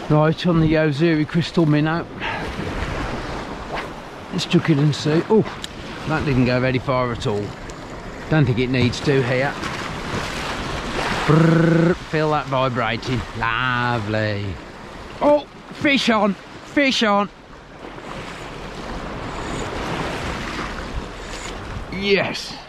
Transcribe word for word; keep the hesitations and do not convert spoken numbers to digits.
Right, on the Yo-Zuri crystal minnow. Let's chuck it and see. Oh, that didn't go very far at all. Don't think it needs to here. Brrr, feel that vibrating. Lovely. Oh, fish on, fish on. Yes.